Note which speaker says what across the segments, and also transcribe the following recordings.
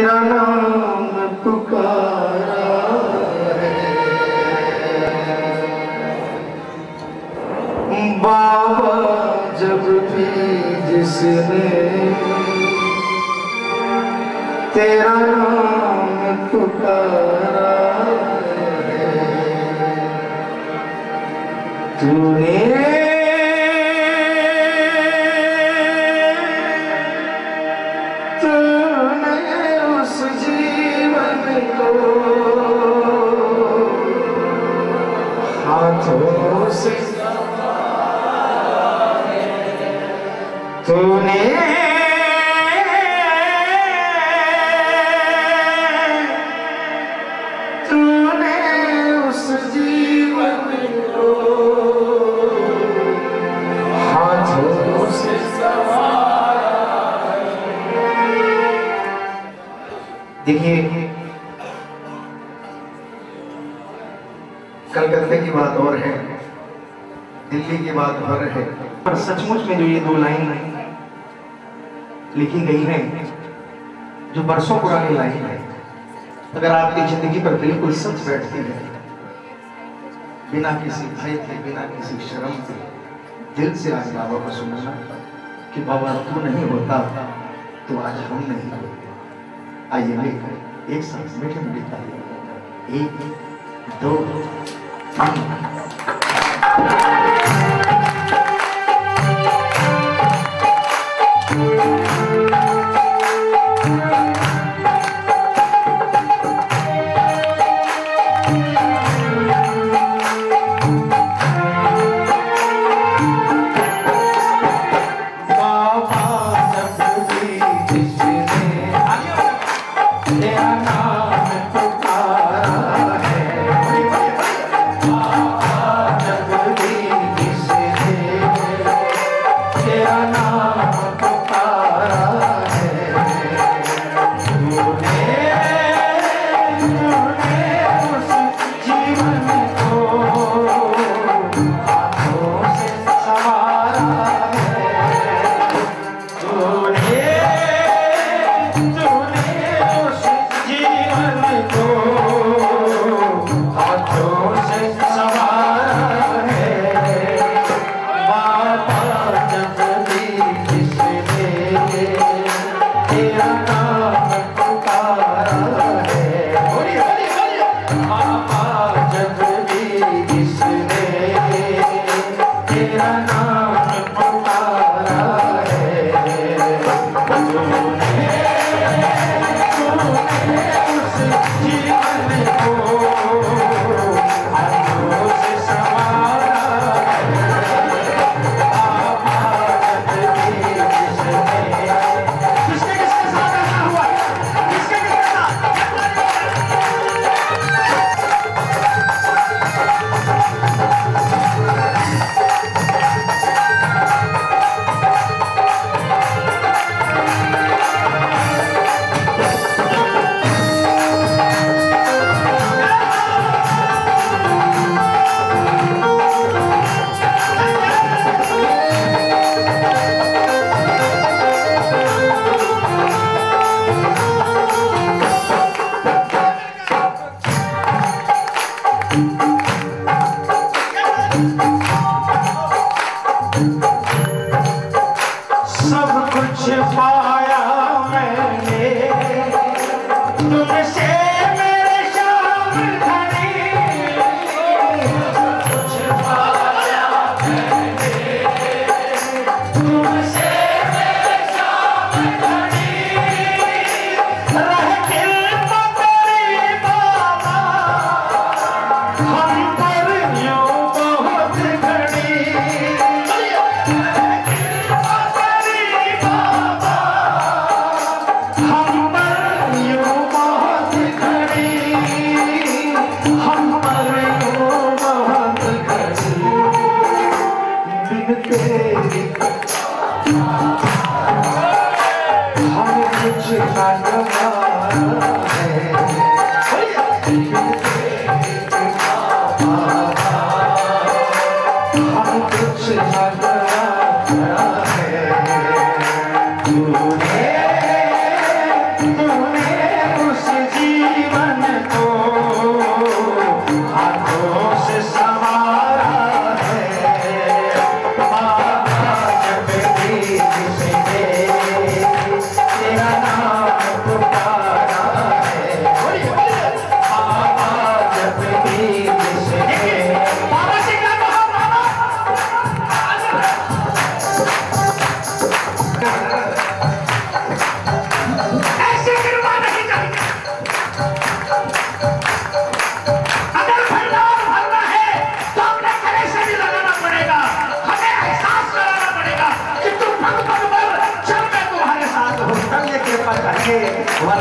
Speaker 1: तेरा नाम पुकारा है। बाबा जब भी जिसने तेरा नाम पुकारा है, तूने उस जीवन को हाथों से तूने उस जीवन को हाथों से देखिए, कलकत्ते की बात और है, दिल्ली की बात और है, पर सचमुच में जो ये दो लाइन लिखी गई है, जो बरसों पुरानी लाइन है, अगर आपकी जिंदगी पर बिल्कुल सच बैठती है, बिना किसी भय के, बिना किसी शर्म के, दिल से आज बाबा को सुनना कि बाबा तू नहीं होता तो आज हम नहीं होते। आइए लेकर एक साथ मीठे मीठे ताली, 1 2 3।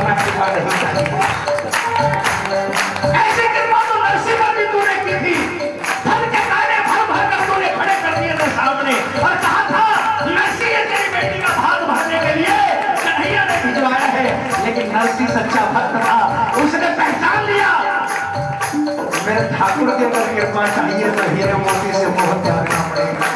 Speaker 1: वरना कृपा नहीं चाहिए। ऐसी कृपा तो नरसिम्हा जी तूने की थी, फल के दाने भर भर कर तूने खड़े कर दिए थे सामने और कहा था नरसी तेरी बेटी का भाग भरने के लिए कन्हैया ने भिजवाया है। लेकिन नरसी सच्चा भक्त था, उसने पहचान लिया मेरे ठाकुर के अगर कृपा चाहिए तो हीरे मोती से मोह त्यागना पड़ेगा।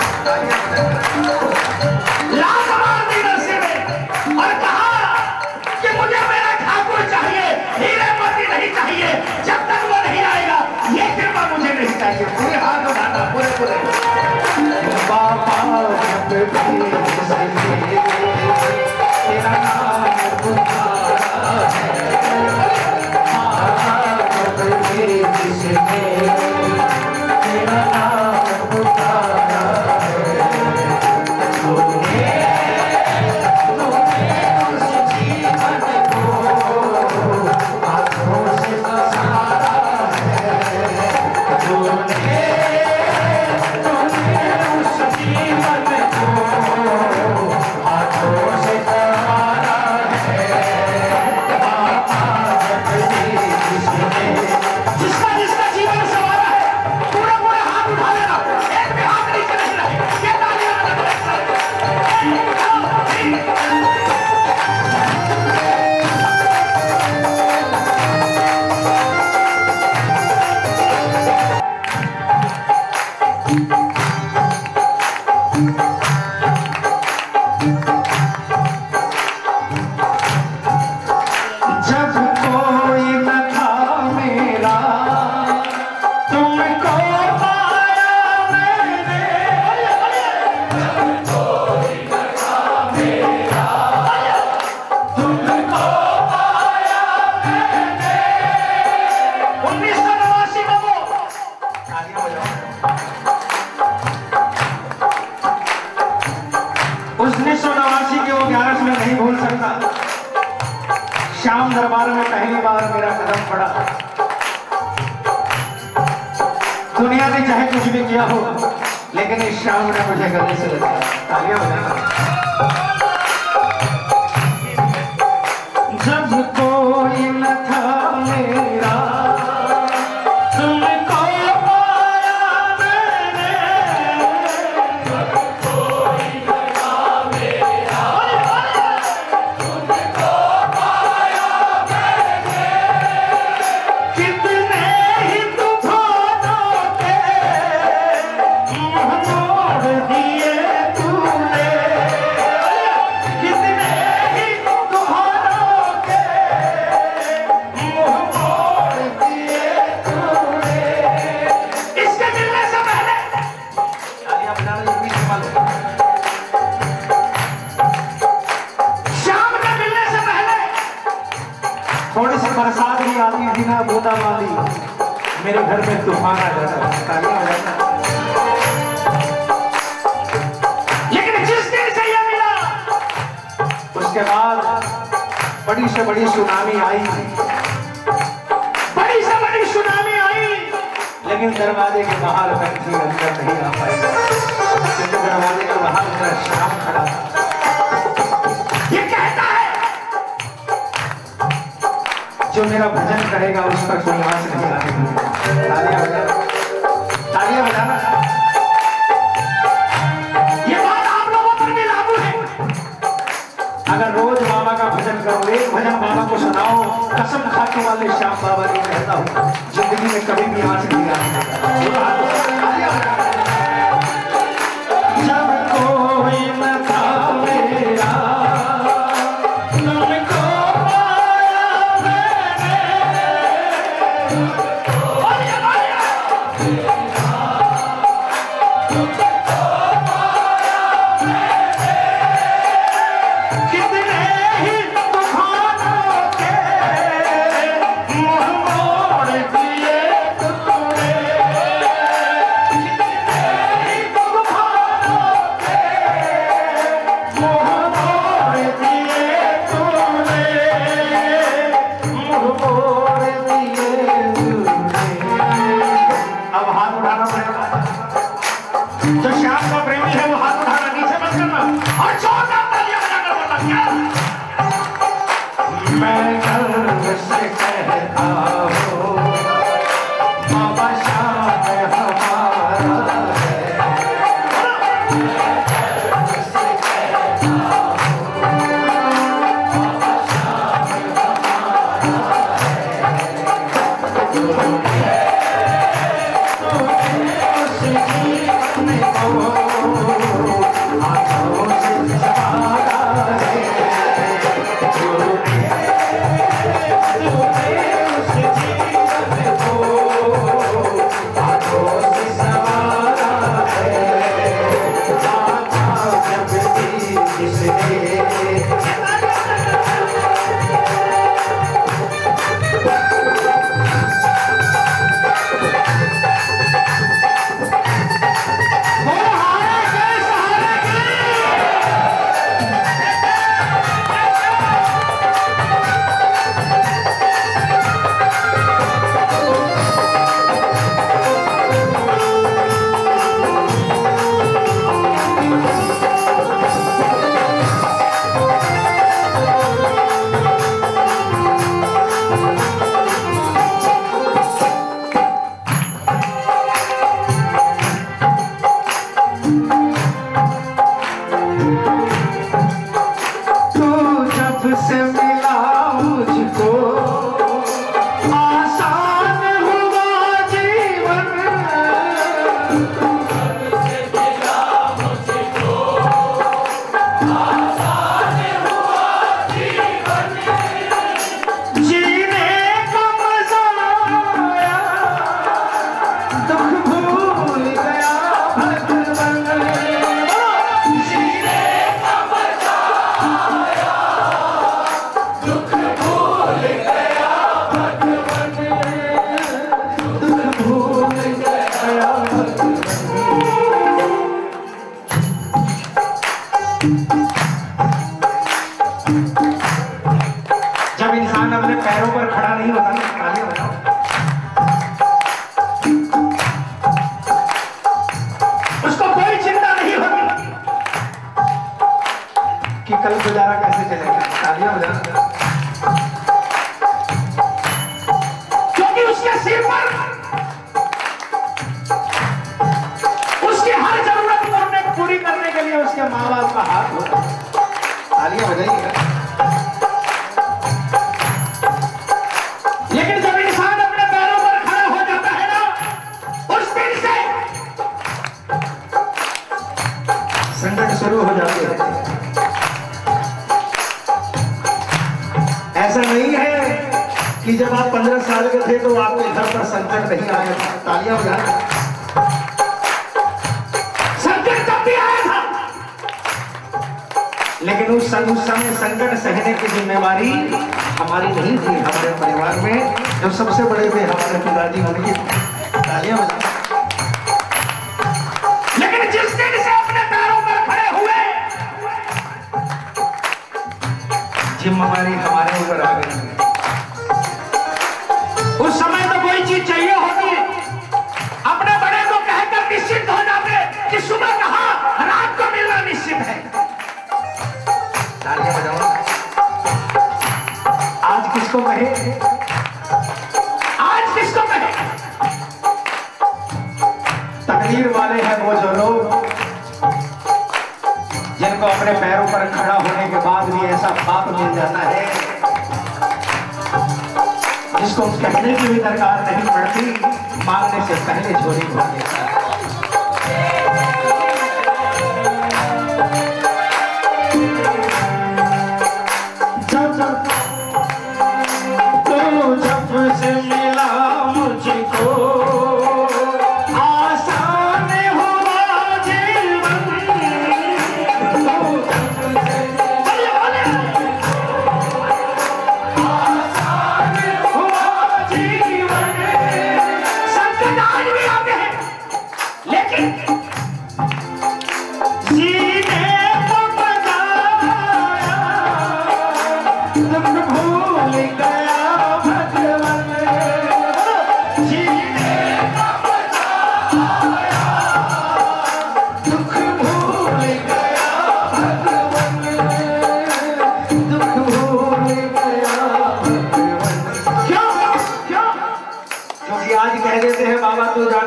Speaker 1: लात मार दी नरसी ने और कहा कि मुझे मेरा ठाकुर चाहिए, हीरे मोती नहीं चाहिए। जब तक वो नहीं आएगा ये कृपा मुझे नहीं चाहिए। पूरे हाथ उठाना, पूरे पूरे बाबा तेरा नाम पुकारा है, तेरा नाम पुकारा है, तूने उस जीवन को हाथों से सहारा है, तूने उस जीवन को हाथों से सहारा है। जिसका जिसका जीवन सवारा है पूरा पूरा हाथ उठा लेना, एक भी हाथ नीचे नहीं रहे। ये तालियां बजाओ एक साथ। जब कोई न था मेरा तुमको पाया मैंने, जब कोई न था मेरा तुमको पाया मैंने। 1989 में वो 1989 के वो 11 में नहीं भूल सकता। श्याम दरबार में पहली बार मेरा कदम पड़ा। दुनिया ने चाहे कुछ भी किया हो, लेकिन इस श्याम ने मुझे गले से लगाया। तालियां बजाना। जब कोई न था मेरा तुमको पाया मैंने, जब कोई न था मेरा तुमको पाया मैंने। कितने ही तूफानों के मुंह मोड़ दिए तूने, कितने ही तूफानों के मुंह मोड़ दिए तूने। इसके मिलने से पहले तालियां बजाना ये भी संभालो। शाम के मिलने से पहले थोड़ी सी बरसात भी आती थी ना, बूंदाबांदी, मेरे घर में तूफान आ जाता। तालियां बजाना। लेकिन जिस दिन से ये मिला उसके बाद बड़ी से बड़ी सुनामी आई, बड़ी से बड़ी सुनामी आई, लेकिन दरवाजे के बाहर कंठी अंदर नहीं आ पाई, क्योंकि दरवाजे के बाहर मेरा श्याम खड़ा था। ये कहता है जो मेरा भजन करेगा उस पर कोई आंच नहीं आएगी। तालियां बजाना, तालियां बजाना। ये बात आप लोगों पर भी लागू है। अगर रोज बाबा का भजन करो, एक भजन बाबा को सुनाओ, कसम खाने वाले श्याम बाबा की कहता हूँ जिंदगी में कभी भी आंच नहीं आएगी। जब कोई न था मेरा तुमको पाया मैंने, कितने ही तूफानों के मुंह मोड़ दिए तूने, कितने आओ बाबा श्याम हमारा जब इंसान अपने पैरों पर खड़ा नहीं होता ना, तालियां बजाओ। उसको कोई चिंता नहीं होती कि कल गुजारा कैसे चलेगा, तालियां बजाओ। क्योंकि उसके सिर पर उसकी हर जरूरत पूरी करने के लिए उसके माँ बाप का हाथ होता है। तालियां बजाइए। लेकिन जब इंसान अपने पैरों पर खड़ा हो जाता है ना, उस दिन से संकट शुरू हो जाते हैं। ऐसा नहीं है कि जब आप 15 साल के थे तो आपके घर पर संकट नहीं आया था। तालियां बजाएं। संकट तब भी आया था, लेकिन उस समय संकट सहने की जिम्मेवारी हमारी नहीं थी। हमारे परिवार में जो सबसे बड़े थे हमारे पिताजी, उनकी। तालियां बजाएं। लेकिन जिस दिन से अपने पैरों पर खड़े हुए, जिम्मेवारी हमारे ऊपर आ गई। उस समय तो कोई चीज चाहिए होती, अपने बड़े को कहकर निश्चित हो जाते कि सुबह कहा रात को मिलना निश्चित है। तालियां बजाओ। आज किसको कहे, आज किसको कहे? तकदीर वाले हैं वो जो लोग जिनको अपने पैरों पर खड़ा होने के बाद भी ऐसा बाप मिल जाता है जिसको कहने की भी दरकार नहीं पड़ती, मांगने से पहले झोली भर देता है। जब से मिला मुझको आसान हुआ जीवन, आसान हुआ जीवन। संकट आज भी आते हैं,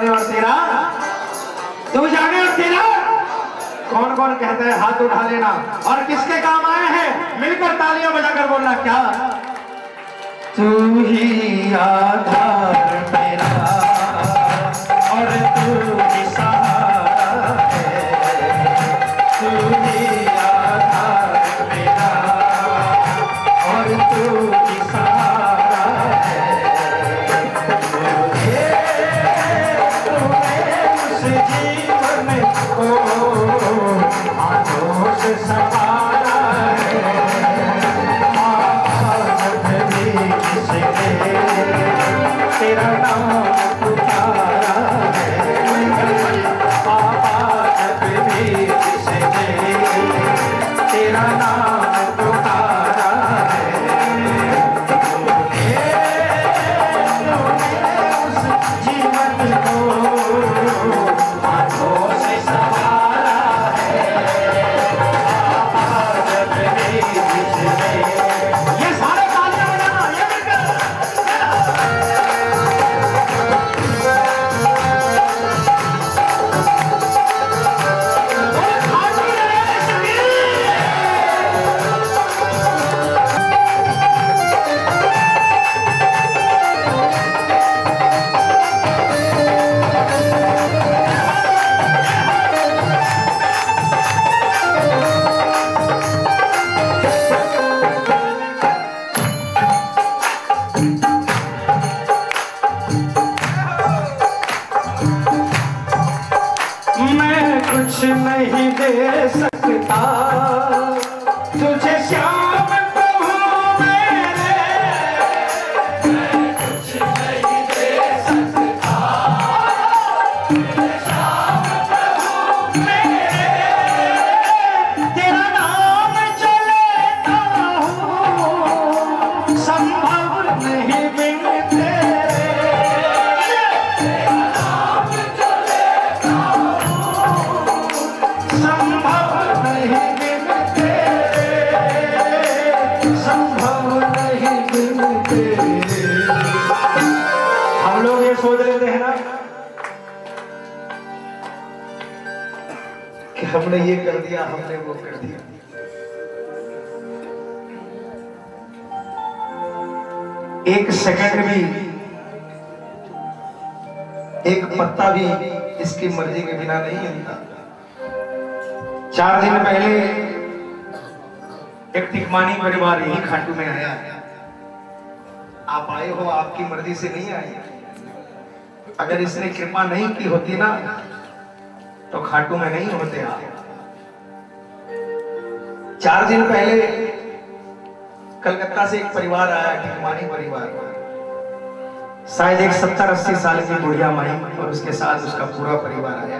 Speaker 1: जागे और तेरा, तू जागे और तेरा। कौन कौन कहता है हाथ उठा लेना, और किसके काम आए हैं मिलकर तालियां बजाकर बोलना क्या। तू ही आधार मेरा और तू ही सहारा है, तू ही आधार मेरा और तू ही सहारा है। उस जीवन को हाथों से संभाला है, तेरा नाम पुकारा है, पापा जब भी किसने तेरा नाम पुकारा है। उस जीवन को हाथों से संभाला है, पापा जब भी किसने। ये सारे तालियां बजाना, ये कुछ नहीं दे सकता तुझे श्याम प्रभु मेरे, मैं कुछ नहीं दे सकता तुझे श्याम प्रभु मेरे, तेरा नाम चलेता हूँ संभव नहीं बिन तेरे, तेरा नाम चलेता संभव नहीं बिन तेरे, संभव नहीं बिन तेरे। हम लोग ये सोच लेते हैं ना कि हमने ये कर दिया, हमने वो कर दिया। एक सेकंड भी, एक पत्ता भी इसकी मर्जी के बिना नहीं हिलता। 4 दिन पहले एक टिकमानी परिवार यही खाटू में आया। आप आए हो, आपकी मर्जी से नहीं आए। अगर इसने कृपा नहीं की होती ना तो खाटू में नहीं होते आप। 4 दिन पहले कलकत्ता से एक परिवार आया, टिकमानी परिवार, शायद एक 70-80 साल की बुढ़िया माई और उसके साथ उसका पूरा परिवार आया।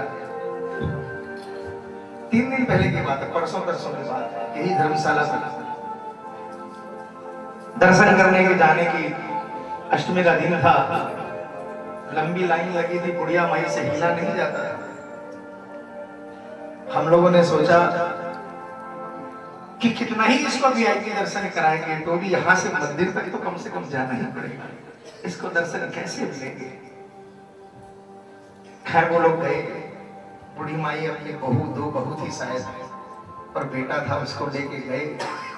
Speaker 1: 3 दिन पहले की बात है, परसों की बात है। यही धर्मशाला में दर्शन करने के जाने की अष्टमी का दिन था। लंबी लाइन लगी थी, बुढ़िया माई से हिला नहीं जाता है। हम लोगों ने सोचा कि कितना ही इसको वीआईपी दर्शन कराएंगे तो भी यहाँ से मंदिर तक तो कम से कम जाना ही पड़ेगा। इसको दर्शन कैसे मिलेंगे। खैर वो लोग गए। बूढ़ी माई अपनी बहू, 2 बहू थी शायद, और बेटा था, उसको लेके गए।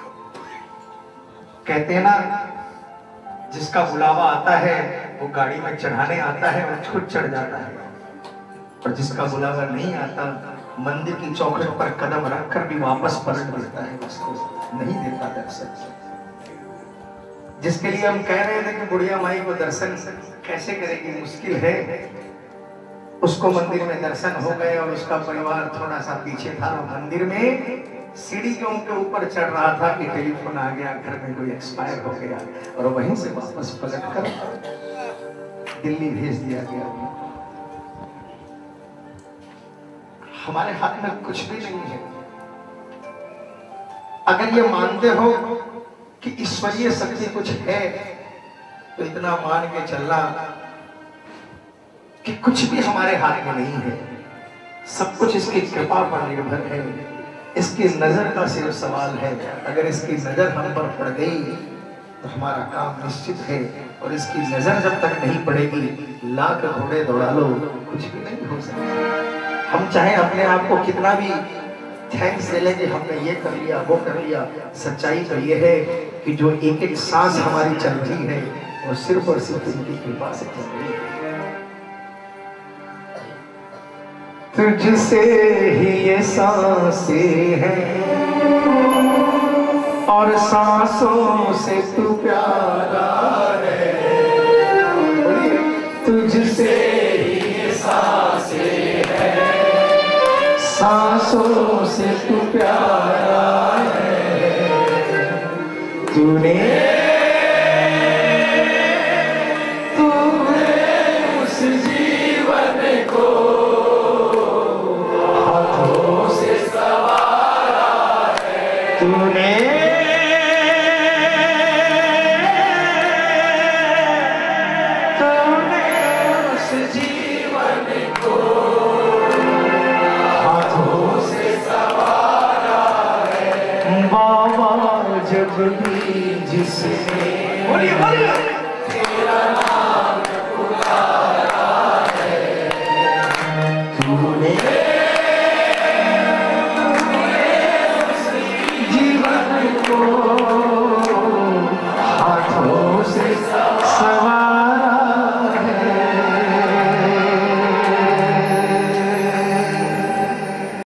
Speaker 1: कहते हैं ना, जिसका बुलावा आता है वो गाड़ी में चढ़ाने आता है और खुद चढ़ जाता है, और जिसका बुलावा नहीं आता मंदिर की चौखट पर कदम रखकर भी वापस पलट देता है, उसको नहीं देता दर्शन। जिसके लिए हम कह रहे थे कि बुढ़िया माई को दर्शन कैसे करेगी, मुश्किल है, उसको मंदिर में दर्शन हो गए। और उसका परिवार थोड़ा सा पीछे था। मंदिर में सीढ़ियों के ऊपर चढ़ रहा था कि टेलीफोन आ गया, घर में कोई एक्सपायर हो गया, और वहीं से वापस पलटकर दिल्ली भेज दिया गया। हमारे हाथ में कुछ भी नहीं है। अगर ये मानते हो कि ईश्वरीय शक्ति कुछ है तो इतना मान के चलना कि कुछ भी हमारे हाथ में नहीं है, सब कुछ इसकी कृपा पर निर्भर है। इसकी नजर का सिर्फ सवाल है। अगर इसकी नजर हम पर पड़ गई तो हमारा काम निश्चित है। और इसकी नजर जब तक नहीं पड़ेगी, लाख घोड़े दौड़ा लो, कुछ भी नहीं हो सकता। हम चाहे अपने आप को कितना भी थैंक्स दे लेंगे, हमने ये कर लिया वो कर लिया, सच्चाई तो ये है कि जो एक एक सांस हमारी चल रही है वो सिर्फ और सिर्फ उनकी कृपा से चल रही है। तुझसे ही ये सांसें हैं और सांसों से तू प्यारा है, तुझसे ही ये सांसें हैं, सांसों से तू प्यारा है। तूने उस जीवन को हाथों से संवारा है, तूने उस जीवन को हाथों से संवारा है। बाबा जब भी जिसने तेरा नाम पुकारा है, तूने जीवन को